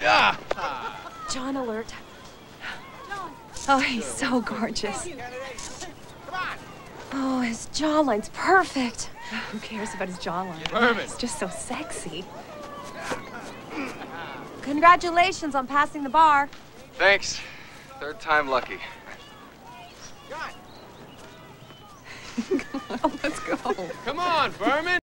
John alert. Oh, he's so gorgeous. Oh, his jawline's perfect. Who cares about his jawline? He's just so sexy. Congratulations on passing the bar. Thanks. Third time lucky. Come on, let's go. Come on, Berman!